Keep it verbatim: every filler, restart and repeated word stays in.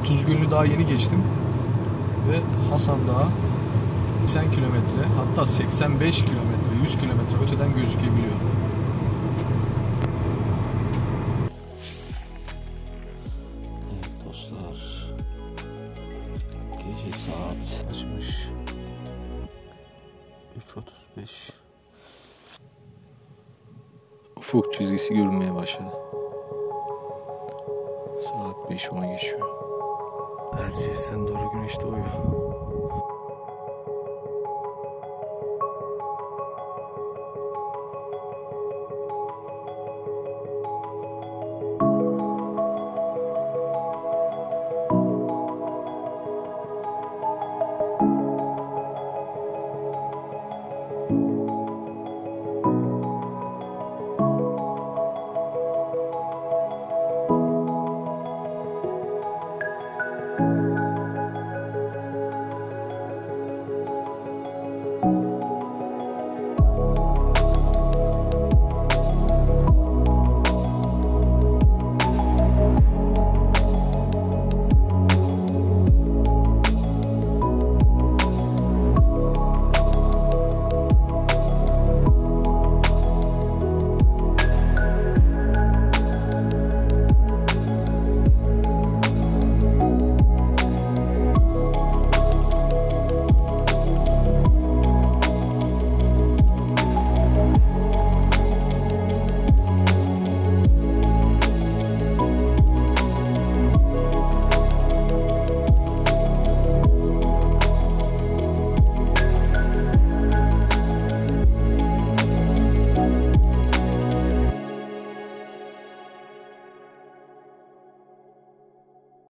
Tuz Gölü'nü daha yeni geçtim. Ve Hasan Dağı seksen kilometre, hatta seksen beş kilometre, yüz kilometre öteden gözükebiliyor. Evet dostlar, gece saat kaçmış? üç otuz beş. Ufuk çizgisi görünmeye başladı. Saat beş on geçiyor. Erciyes'ten doğru güneş doğuyor.